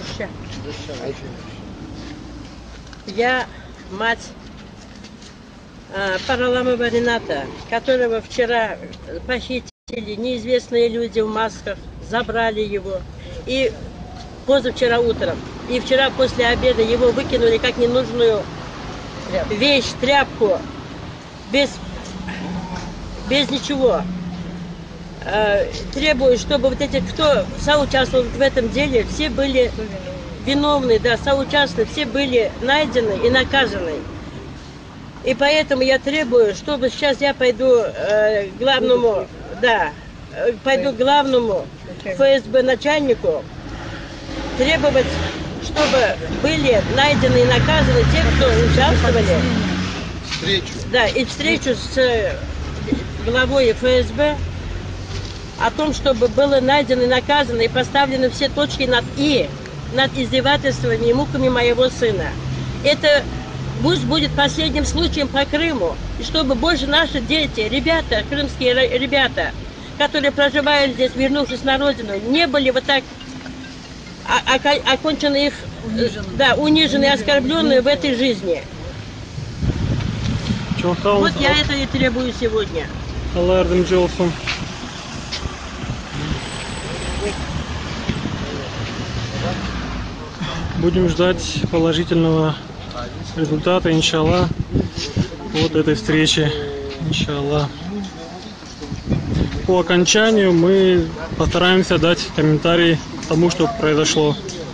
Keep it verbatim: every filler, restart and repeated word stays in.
Я мать а, Параламова Рената, которого вчера похитили неизвестные люди в масках, забрали его. И позавчера утром, и вчера после обеда его выкинули как ненужную вещь, тряпку, без, без ничего. А, требую, чтобы вот эти, кто соучаствовал в этом деле, все были виновные, да, соучастные, все были найдены и наказаны. И поэтому я требую, чтобы сейчас я пойду э, главному, да, пойду к главному эф эс бэ начальнику, требовать, чтобы были найдены и наказаны те, кто участвовали. Встречу. Да, и встречу с главой эф эс бэ о том, чтобы было найдено и наказано и поставлены все точки над «и» над издевательствами и муками моего сына. Это пусть будет последним случаем по Крыму, и чтобы больше наши дети, ребята, крымские ребята, которые проживают здесь, вернувшись на родину, не были вот так окончены их, да, унижены и оскорбленные в этой жизни. Вот я это и требую сегодня. Будем ждать положительного результата, иншаллах, от этой встречи, иншаллах. По окончанию мы постараемся дать комментарий тому, что произошло.